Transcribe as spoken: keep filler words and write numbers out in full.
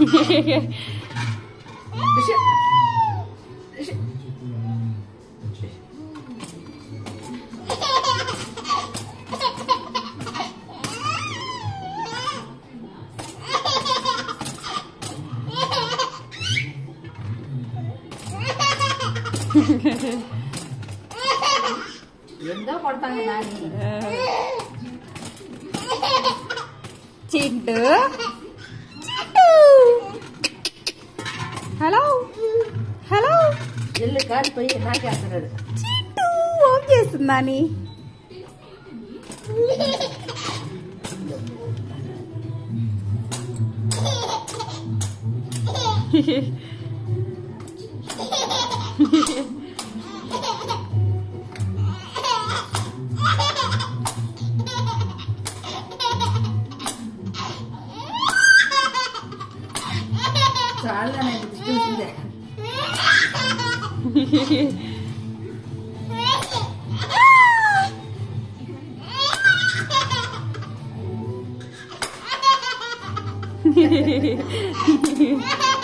ఎందో కొడతాను Nani. Chintu Chintu hello hello ఎల్లు కాలిపోయి నాకేస్తున్నాడు. చింటూ ఓం చేస్తుందాని. చాలా నేను చూసిందే. Hehehehe